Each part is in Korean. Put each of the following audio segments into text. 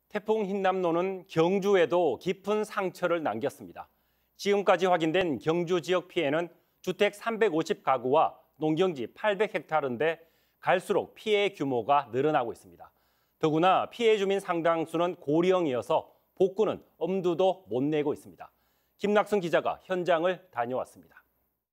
태풍 흰남노는 경주에도 깊은 상처를 남겼습니다. 지금까지 확인된 경주 지역 피해는 주택 350가구와 농경지 800헥타르인데 갈수록 피해 규모가 늘어나고 있습니다. 더구나 피해 주민 상당수는 고령이어서 복구는 엄두도 못 내고 있습니다. 김낙순 기자가 현장을 다녀왔습니다.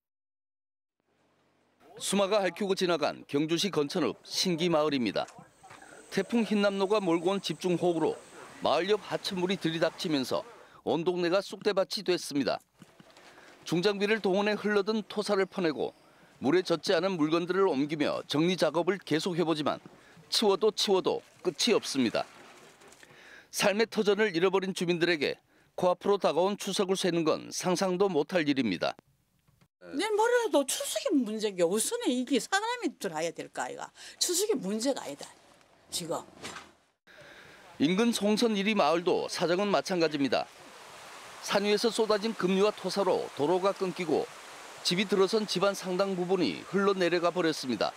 수마가 핥히고 지나간 경주시 건천읍 신기마을입니다. 태풍 흰남노가 몰고 온 집중호우로 마을 옆 하천물이 들이닥치면서 온 동네가 쑥대밭이 됐습니다. 중장비를 동원해 흘러든 토사를 퍼내고 물에 젖지 않은 물건들을 옮기며 정리 작업을 계속해보지만 치워도 끝이 없습니다. 삶의 터전을 잃어버린 주민들에게 코앞으로 다가온 추석을 쇠는 건 상상도 못할 일입니다. 내일 모레라도 추석이 문제가 우선은 이게 사람이 들어야 될까 아이가. 추석이 문제가 아니다 지금. 인근 송선 1위 마을도 사정은 마찬가지입니다. 산 위에서 쏟아진 급류와 토사로 도로가 끊기고 집이 들어선 집안 상당 부분이 흘러내려가 버렸습니다.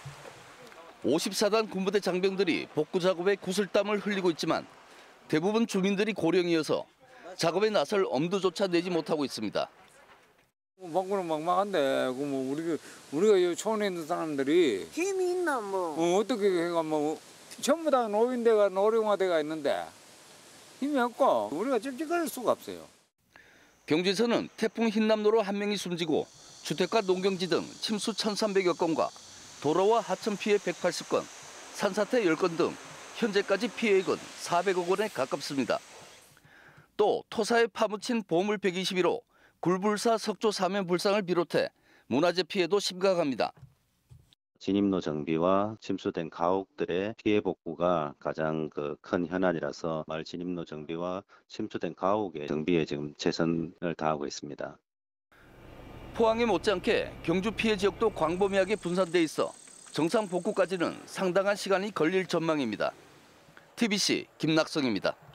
54단 군부대 장병들이 복구 작업에 구슬땀을 흘리고 있지만 대부분 주민들이 고령이어서 작업에 나설 엄두조차 내지 못하고 있습니다. 방구는 막막한데 우리가 이 촌에 있는 사람들이 힘이 있나 뭐. 어떻게 해가 뭐 전부 다 노인대가 노령화대가 있는데 힘이 없고 우리가 찝찝할 수가 없어요. 경주에서는 태풍 흰남노로 1명이 숨지고 주택과 농경지 등 침수 1,300여 건과 도로와 하천 피해 180건, 산사태 10건 등 현재까지 피해액은 400억 원에 가깝습니다. 또 토사에 파묻힌 보물 121호, 굴불사 석조 사면 불상을 비롯해 문화재 피해도 심각합니다. 진입로 정비와 침수된 가옥들의 피해 복구가 가장 큰 현안이라서 마을 진입로 정비와 침수된 가옥의 정비에 지금 최선을 다하고 있습니다. 포항에 못지않게 경주 피해 지역도 광범위하게 분산돼 있어 정상 복구까지는 상당한 시간이 걸릴 전망입니다. TBC 김낙성입니다.